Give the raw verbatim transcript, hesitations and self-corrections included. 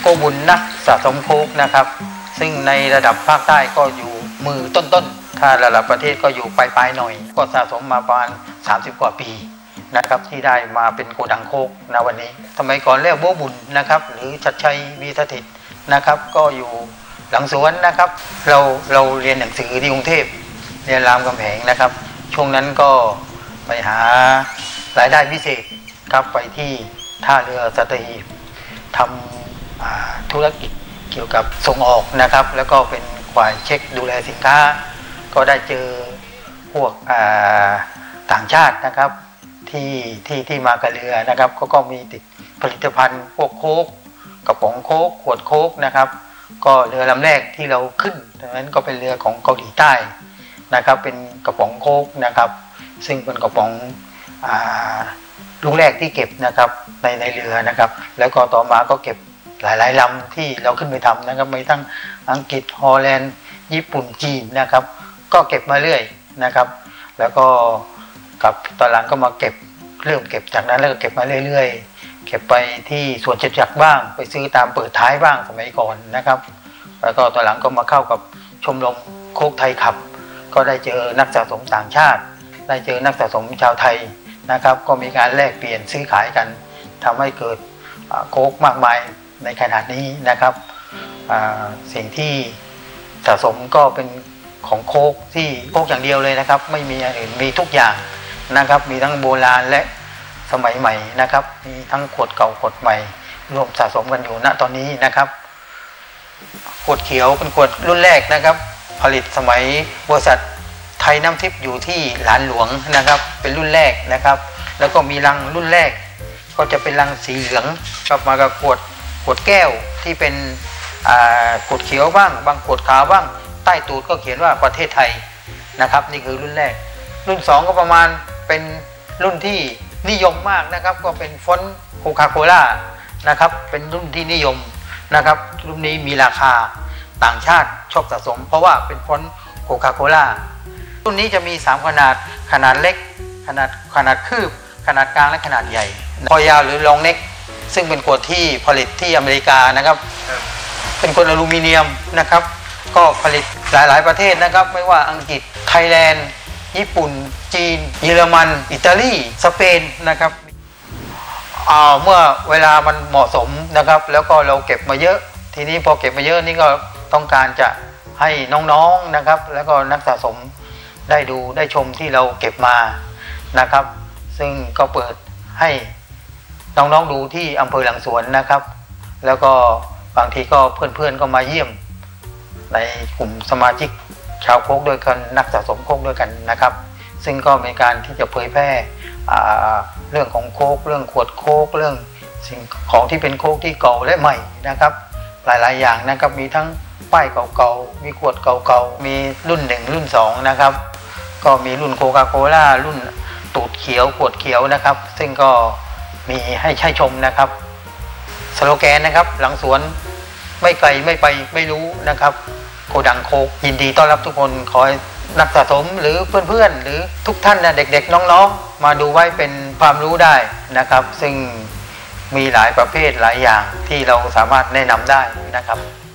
ผู้บุญนักสะสมโค้กนะครับซึ่งในระดับภาคใต้ก็อยู่มือต้นๆถ้าระดับประเทศก็อยู่ปลายๆหน่อยก็สะสมมาประมาณสามสิบกว่าปีนะครับที่ได้มาเป็นโกดังโค้กณวันนี้สมัยก่อนเรียกบัวบุญนะครับหรือชัดชัยวีสถิตนะครับก็อยู่หลังสวนนะครับเราเราเรียนหนังสือที่กรุงเทพเรียนรามคำแหงนะครับช่วงนั้นก็ไปหารายได้พิเศษครับไปที่ท่าเรือสัตหีบทำธุรกิจเกี่ยวกับส่งออกนะครับแล้วก็เป็นฝ่ายเช็คดูแลสินค้าก็ได้เจอพวกต่างชาตินะครับที่ที่ที่มากับเรือนะครับก็ก็มีติดผลิตภัณฑ์พวกโค้กกระป๋องโค้กขวดโค้กนะครับก็เรือลำแรกที่เราขึ้นดังนั้นก็เป็นเรือของเกาหลีใต้นะครับเป็นกระป๋องโค้กนะครับซึ่งเป็นกระป๋องลูกแรกที่เก็บนะครับในในเรือนะครับแล้วก็ต่อมาก็เก็บหลายๆลำที่เราขึ้นไปทำนะครับมีทั้งอังกฤษฮอลแลนด์ญี่ปุ่นจีนนะครับก็เก็บมาเรื่อยนะครับแล้วก็กับตอนหลังก็มาเก็บเริ่มเก็บจากนั้นแล้วก็เก็บมาเรื่อยๆเก็บไปที่สวนจตุจักรบ้างไปซื้อตามเปิดท้ายบ้างสมัยก่อนนะครับแล้วก็ตอนหลังก็มาเข้ากับชมรมโค้กไทยขับก็ได้เจอนักสะสมต่างชาติได้เจอนักสะสมชาวไทยนะครับก็มีการแลกเปลี่ยนซื้อขายกันทำให้เกิดโค้กมากมายในขนาดนี้นะครับสิ่งที่สะสมก็เป็นของโค้กที่โค้กอย่างเดียวเลยนะครับไม่มีอย่างอื่นมีทุกอย่างนะครับมีทั้งโบราณและสมัยใหม่นะครับมีทั้งขวดเก่าขวดใหม่รวมสะสมกันอยู่ณตอนนี้นะครับขวดเขียวเป็นขวดรุ่นแรกนะครับผลิตสมัยบริษัทไทยน้ำทิพย์อยู่ที่หลานหลวงนะครับเป็นรุ่นแรกนะครับแล้วก็มีรังรุ่นแรกก็จะเป็นรังสีเหลืองกลับมากับขวดขวดแก้วที่เป็นขวดเขียวบ้างบางขวดขาวบ้างใต้ตูดก็เขียนว่าประเทศไทยนะครับนี่คือรุ่นแรกรุ่นสองก็ประมาณเป็นรุ่นที่นิยมมากนะครับก็เป็นฟอนต์โคคาโคล่านะครับเป็นรุ่นที่นิยมนะครับรุ่นนี้มีราคาต่างชาติชอบสะสมเพราะว่าเป็นฟอนต์โคคาโคล่ารุ่นนี้จะมีสามขนาดขนาดเล็กขนาดขนาดคืบขนาดกลางและขนาดใหญ่คอยาวหรือลองเน็กซึ่งเป็นขวดที่ผลิตที่อเมริกานะครับเป็นขวดอลูมิเนียมนะครับก็ผลิตหลายๆประเทศนะครับไม่ว่าอังกฤษไทยแลนด์ญี่ปุ่นจีนเยอรมันอิตาลีสเปนนะครับเมื่อเวลามันเหมาะสมนะครับแล้วก็เราเก็บมาเยอะทีนี้พอเก็บมาเยอะนี่ก็ต้องการจะให้น้องๆนะครับแล้วก็นักสะสมได้ดูได้ชมที่เราเก็บมานะครับซึ่งก็เปิดให้น้องๆดูที่อำเภอหลังสวนนะครับแล้วก็บางทีก็เพื่อนๆก็มาเยี่ยมในกลุ่มสมาชิกชาวโค้กด้วยกันนักสะสมโค้กด้วยกันนะครับซึ่งก็มีการที่จะเผยแพร่เรื่องของโค้กเรื่องขวดโค้กเรื่องสิ่งของที่เป็นโค้กที่เก่าและใหม่นะครับหลายๆอย่างนะครับมีทั้งป้ายเก่าๆมีขวดเก่าๆมีรุ่นหนึ่งรุ่นสองนะครับก็มีรุ่นโคคาโคล่ารุ่นตูดเขียวขวดเขียวนะครับซึ่งก็มีให้ใช้ชมนะครับสโลแกนนะครับหลังสวนไม่ไกลไม่ไปไม่รู้นะครับโกดังโค้กยินดีต้อนรับทุกคนขอให้นักสะสมหรือเพื่อนๆหรือทุกท่านนะเด็กๆน้องๆมาดูไว้เป็นความรู้ได้นะครับซึ่งมีหลายประเภทหลายอย่างที่เราสามารถแนะนำได้นะครับ